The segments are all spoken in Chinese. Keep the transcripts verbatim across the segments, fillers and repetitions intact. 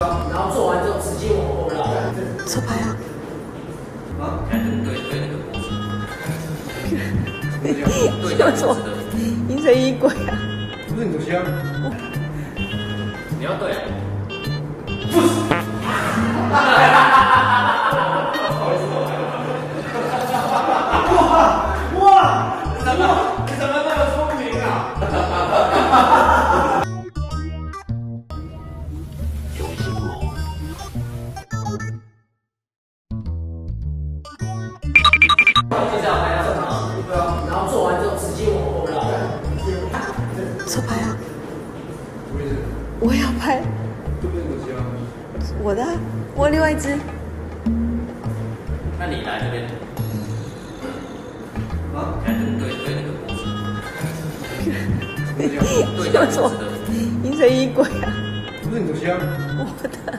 然后做完之后直接往后拉。 侧拍啊！ 啊？ 对对对，那个脖子。对， 叫做疑神疑鬼啊！ 不是你的枪。 你要对。 不是。哇哇！你怎么你怎么那么聪明啊？ 就这样拍到正常，对啊，然后做完之后直接往后拉。 侧拍啊！我也要拍。 这不是你的枪。 我的，我另外一只。 那你来这边。 啊？ 对对对，那个脖子。对， 叫做疑神疑鬼啊！ 不是你的枪。 我的。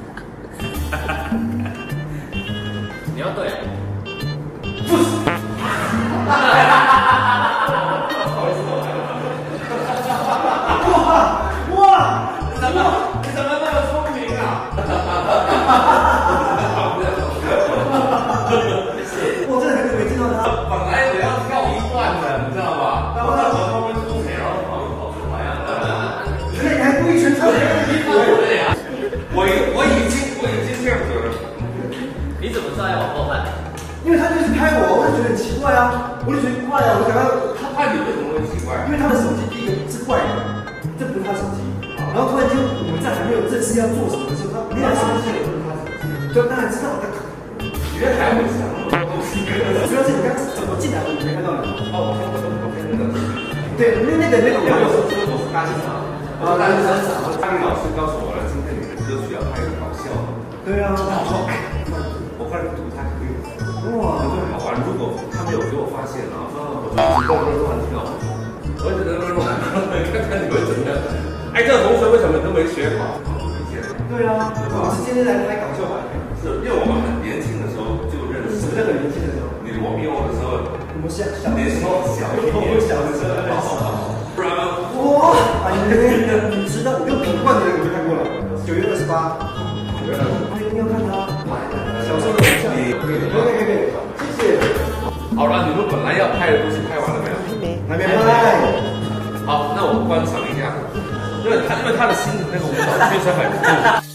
你要对。 不是。哇哇！你怎么你怎么那么聪明啊？我真的很久没见到他。 本来我要跳一段的，你知道吧？然后他从后面出血，然后跑就跑出来啊！ 你看你还故意穿穿别人的衣服。 对呀，我我已经我已经这样子了。你怎么知道要往后看？ 因为他就是拍我，我就觉得很奇怪啊，我就觉得怪啊，我就赶快他拍你为什么会奇怪？ 因为他的手机第一个是怪的，这不是他手机，然后突然间我们在还没有正式要做什么的时候，他那台手机也不是他手机，就当然知道他。 原来会想那么多东西。 主要是你刚刚怎么进来，我没看到你。 哦，我先我先我先那个。 对，那那个那个我有。 我是大欣赏，我是大欣赏。张宇老师告诉我了，今天你的歌曲要拍一个搞笑的。 对啊。 然后说，哎，我后来读他可以。哇，很好玩。如果他没有给我发现啊，说我就几个人都很挺好玩。我觉得看看你们怎么样。哎，这个同学为什么都没学好？ 对啊，我是今天来拍搞笑版。 是，因为我们很年轻的时候就认识。 什么叫很年轻的时候？ 你我比我的时候， 我们小小年轻小一点， 小的时候认识。 不然哇，啊你那个你知道，你跟品冠的人我就看过了，九月二十八。九月二十八，一定要看他。小时候的偶像。可以可以可以，谢谢。 好了，你们本来要拍的东西拍完了没有？ 还没，还没拍。 好，那我观赏一下，因为他因为他的新的那个舞蹈确实很酷。